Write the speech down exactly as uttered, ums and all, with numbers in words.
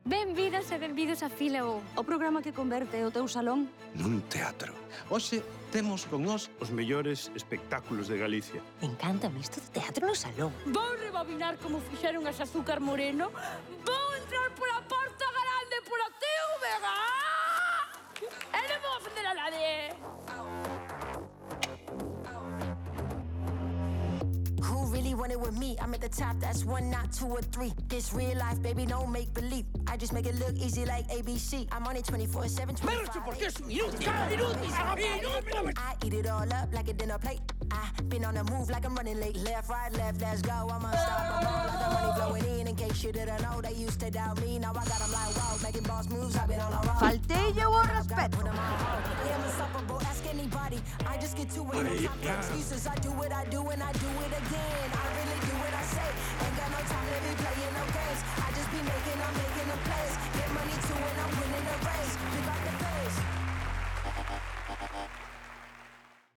Benvidas e benvidos a Fila U, o programa que converte o teu salón nun teatro. Hoxe temos con nós os mellores espectáculos de Galicia. Encántame isto do teatro no salón. Vou rebobinar como fixeron as Azúcar Moreno. Vou entrar pola porta grande polo teu Vega. E non vou ofender a nadie. Who really want it with me? I'm at the top, that's one, not two or three. This real life, baby, no make believe. I just make it look easy like A B C. I'm on it twenty-four seven, twenty-five. Porque es un inútil, inútil, inútil. I eat it all up like a dinner plate. I been on the move like I'm running late. Left, right, left, let's go. I'm unstoppable like the money flowing in. In case you didn't know, they used to doubt me. Now I got them like wow, making boss moves. I've been on a roll. Faltelle o respeto. I am unstoppable, ask anybody. I just get to it, no time for excuses. I do what I do and I do it again. I really do what I say. Ain't got no time to be playing no games. I just be making, I'm making them